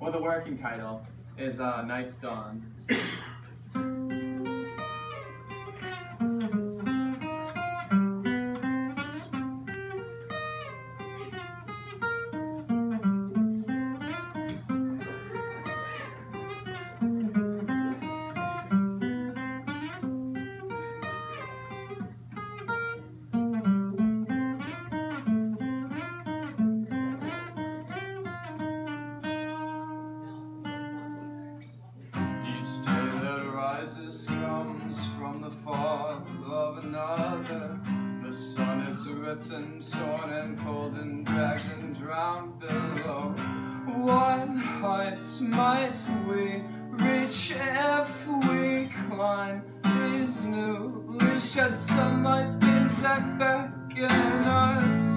Well, the working title is Night's Dawn. Comes from the fall of another. The sun is ripped and torn and cold and dragged and drowned below. What heights might we reach if we climb these newly shed sunlight beams that beckon us?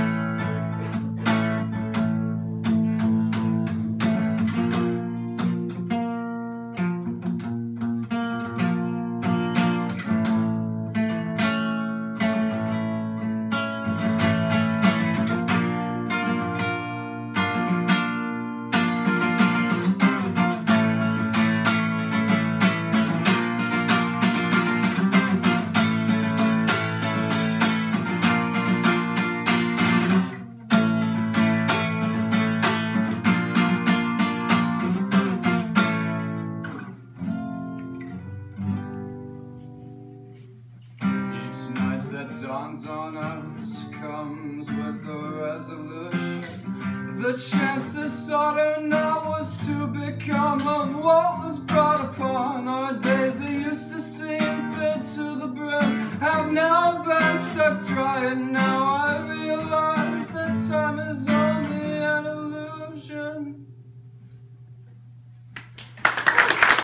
Dawns on us comes with the resolution. The chances sought or not was to become of what was brought upon our days that used to seem filled to the brim have now been sucked dry, and now I realize that time is on.